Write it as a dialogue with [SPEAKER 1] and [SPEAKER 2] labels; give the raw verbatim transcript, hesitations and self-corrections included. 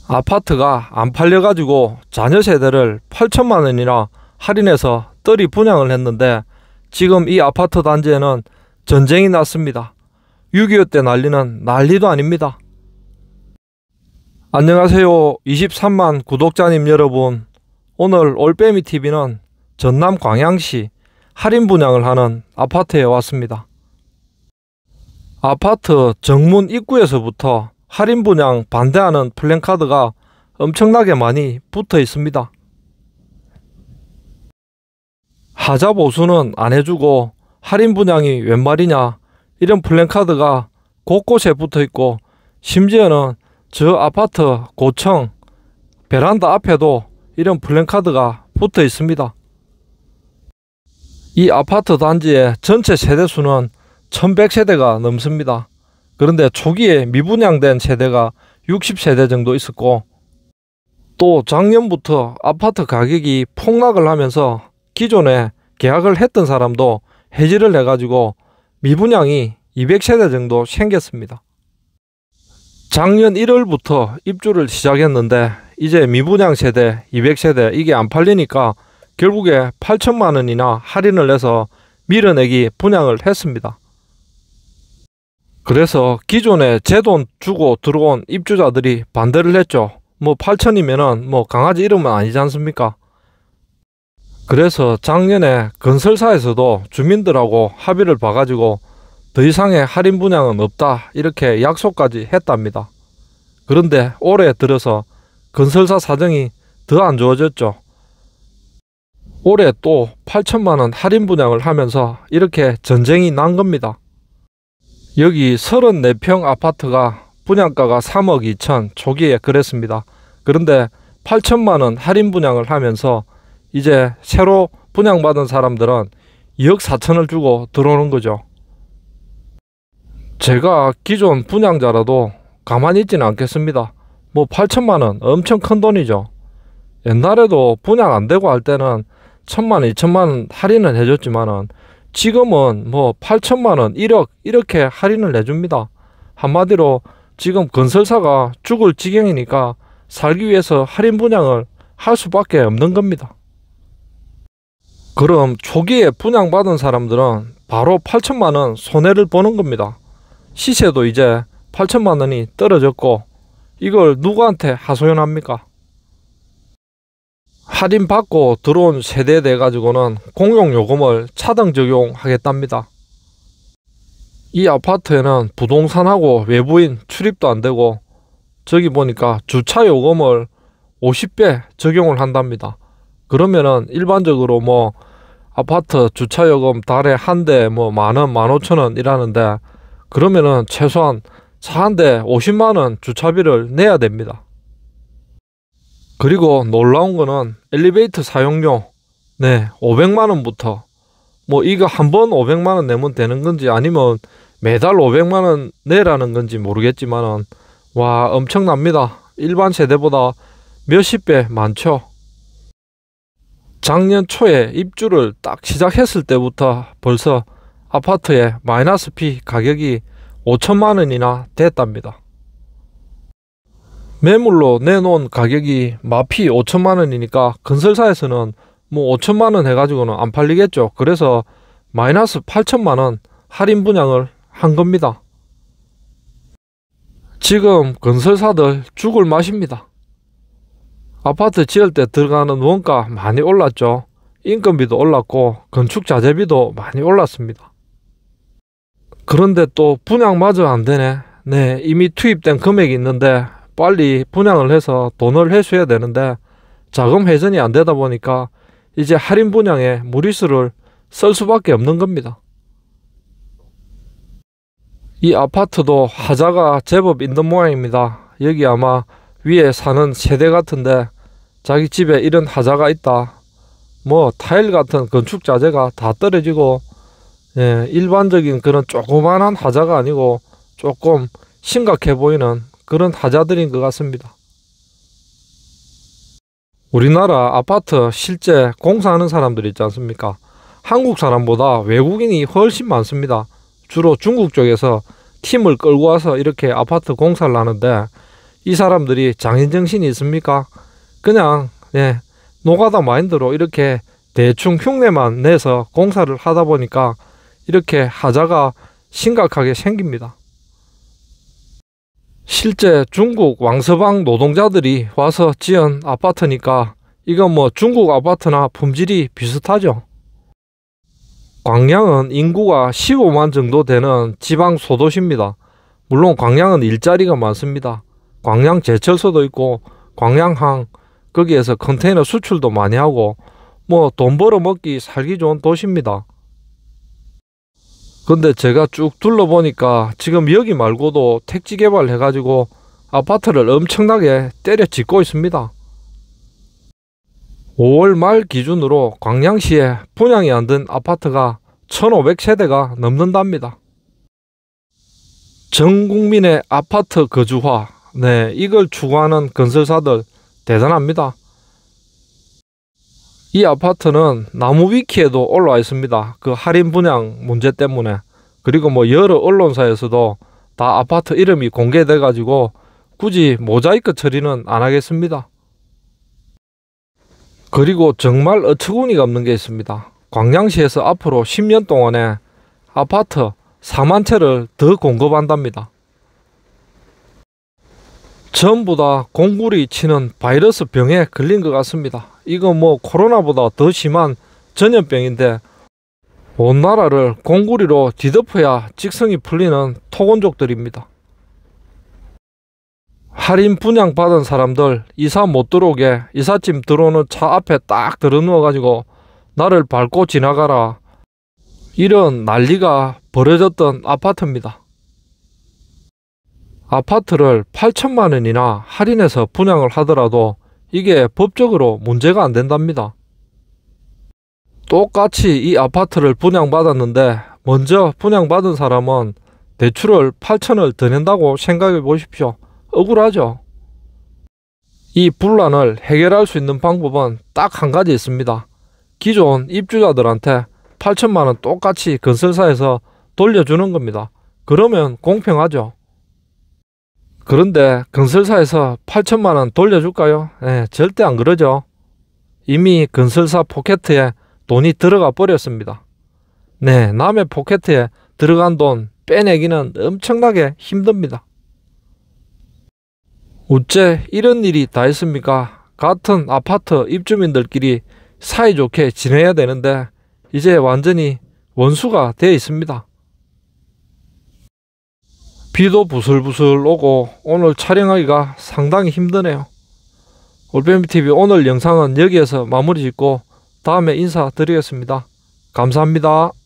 [SPEAKER 1] 아파트가 안 팔려가지고 자녀 세대를 팔천만 원이나 할인해서 떨이 분양을 했는데 지금 이 아파트 단지에는 전쟁이 났습니다. 육이오 때 난리는 난리도 아닙니다. 안녕하세요. 이십삼만 구독자님 여러분, 오늘 올빼미티비는 전남 광양시 할인 분양을 하는 아파트에 왔습니다. 아파트 정문 입구에서부터 할인 분양 반대하는 플랜카드가 엄청나게 많이 붙어 있습니다. 하자 보수는 안 해주고 할인 분양이 웬 말이냐, 이런 플랜카드가 곳곳에 붙어 있고, 심지어는 저 아파트 고층 베란다 앞에도 이런 플랜카드가 붙어 있습니다. 이 아파트 단지의 전체 세대수는 천백 세대가 넘습니다. 그런데 초기에 미분양된 세대가 육십 세대 정도 있었고, 또 작년부터 아파트 가격이 폭락을 하면서 기존에 계약을 했던 사람도 해지를 해가지고 미분양이 이백 세대 정도 생겼습니다. 작년 일월부터 입주를 시작했는데 이제 미분양 세대 이백 세대 이게 안 팔리니까 결국에 팔천만 원이나 할인을 해서 밀어내기 분양을 했습니다. 그래서 기존에 제 돈 주고 들어온 입주자들이 반대를 했죠. 뭐 팔천이면은 뭐 강아지 이름은 아니지 않습니까? 그래서 작년에 건설사에서도 주민들하고 합의를 봐가지고 더 이상의 할인 분양은 없다 이렇게 약속까지 했답니다. 그런데 올해 들어서 건설사 사정이 더 안 좋아졌죠. 올해 또 팔천만 원 할인 분양을 하면서 이렇게 전쟁이 난 겁니다. 여기 서른네 평 아파트가 분양가가 삼억 이천 초기에 그랬습니다. 그런데 팔천만 원 할인 분양을 하면서 이제 새로 분양받은 사람들은 이억 사천을 주고 들어오는 거죠. 제가 기존 분양자라도 가만히 있지는 않겠습니다. 뭐 팔천만 원 엄청 큰 돈이죠. 옛날에도 분양 안 되고 할 때는 천만 원, 이천만 원 할인은 해줬지만은 지금은 뭐 팔천만 원, 일억 이렇게 할인을 해줍니다. 한마디로 지금 건설사가 죽을 지경이니까 살기 위해서 할인 분양을 할 수밖에 없는 겁니다. 그럼 초기에 분양받은 사람들은 바로 팔천만 원 손해를 보는 겁니다. 시세도 이제 팔천만 원이 떨어졌고 이걸 누구한테 하소연합니까? 할인 받고 들어온 세대에 대해 가지고는 공용요금을 차등 적용하겠답니다. 이 아파트에는 부동산하고 외부인 출입도 안 되고 저기 보니까 주차요금을 오십 배 적용을 한답니다. 그러면은 일반적으로 뭐 아파트 주차요금 달에 한 대 뭐 만원, 만오천원 이라는데 그러면은 최소한 차 한 대 오십만 원 주차비를 내야 됩니다. 그리고 놀라운 거는 엘리베이터 사용료, 네, 오백만 원부터 뭐 이거 한 번 오백만 원 내면 되는 건지 아니면 매달 오백만 원 내라는 건지 모르겠지만은 와 엄청납니다. 일반 세대보다 몇십 배 많죠. 작년 초에 입주를 딱 시작했을 때부터 벌써 아파트의 마이너스 피 가격이 오천만 원이나 됐답니다. 매물로 내놓은 가격이 마피 오천만 원이니까 건설사에서는 뭐 오천만 원 해가지고는 안 팔리겠죠. 그래서 마이너스 팔천만 원 할인 분양을 한 겁니다. 지금 건설사들 죽을 맛입니다. 아파트 지을 때 들어가는 원가 많이 올랐죠. 인건비도 올랐고 건축 자재비도 많이 올랐습니다. 그런데 또 분양마저 안 되네. 네, 이미 투입된 금액이 있는데 빨리 분양을 해서 돈을 회수해야 되는데 자금 회전이 안 되다 보니까 이제 할인 분양에 무리수를 쓸 수밖에 없는 겁니다. 이 아파트도 하자가 제법 있는 모양입니다. 여기 아마 위에 사는 세대 같은데 자기 집에 이런 하자가 있다. 뭐 타일 같은 건축 자재가 다 떨어지고, 예, 일반적인 그런 조그만한 하자가 아니고 조금 심각해 보이는 그런 하자들인 것 같습니다. 우리나라 아파트 실제 공사하는 사람들 있지 않습니까? 한국 사람보다 외국인이 훨씬 많습니다. 주로 중국 쪽에서 팀을 끌고 와서 이렇게 아파트 공사를 하는데 이 사람들이 장인정신이 있습니까? 그냥 예, 노가다 마인드로 이렇게 대충 흉내만 내서 공사를 하다 보니까 이렇게 하자가 심각하게 생깁니다. 실제 중국 왕서방 노동자들이 와서 지은 아파트니까 이건 뭐 중국 아파트나 품질이 비슷하죠. 광양은 인구가 십오만 정도 되는 지방 소도시입니다. 물론 광양은 일자리가 많습니다. 광양 제철소도 있고 광양항 거기에서 컨테이너 수출도 많이 하고 뭐 돈 벌어먹기 살기 좋은 도시입니다. 근데 제가 쭉 둘러보니까 지금 여기 말고도 택지 개발해가지고 아파트를 엄청나게 때려 짓고 있습니다. 오월 말 기준으로 광양시에 분양이 안 된 아파트가 천오백 세대가 넘는답니다. 전 국민의 아파트 거주화, 네, 이걸 추구하는 건설사들 대단합니다. 이 아파트는 나무위키에도 올라와 있습니다. 그 할인 분양 문제 때문에. 그리고 뭐 여러 언론사에서도 다 아파트 이름이 공개돼 가지고 굳이 모자이크 처리는 안 하겠습니다. 그리고 정말 어처구니가 없는 게 있습니다. 광양시에서 앞으로 십 년 동안에 아파트 사만 채를 더 공급한답니다. 전부 다 공구리 치는 바이러스 병에 걸린 것 같습니다. 이거 뭐 코로나보다 더 심한 전염병인데 온 나라를 공구리로 뒤덮어야 직성이 풀리는 토건족들입니다. 할인 분양 받은 사람들 이사 못 들어오게 이삿짐 들어오는 차 앞에 딱 들어 누워 가지고 나를 밟고 지나가라, 이런 난리가 벌어졌던 아파트입니다. 아파트를 팔천만 원이나 할인해서 분양을 하더라도 이게 법적으로 문제가 안 된답니다. 똑같이 이 아파트를 분양받았는데 먼저 분양받은 사람은 대출을 팔천을 더 낸다고 생각해 보십시오. 억울하죠? 이 분란을 해결할 수 있는 방법은 딱 한 가지 있습니다. 기존 입주자들한테 팔천만 원 똑같이 건설사에서 돌려주는 겁니다. 그러면 공평하죠. 그런데 건설사에서 팔천만 원 돌려줄까요? 네, 절대 안 그러죠. 이미 건설사 포켓에 돈이 들어가 버렸습니다. 네, 남의 포켓에 들어간 돈 빼내기는 엄청나게 힘듭니다. 어째 이런 일이 다 있습니까? 같은 아파트 입주민들끼리 사이좋게 지내야 되는데 이제 완전히 원수가 되어 있습니다. 비도 부슬부슬 오고 오늘 촬영하기가 상당히 힘드네요. 올빼미티비 오늘 영상은 여기에서 마무리 짓고 다음에 인사드리겠습니다. 감사합니다.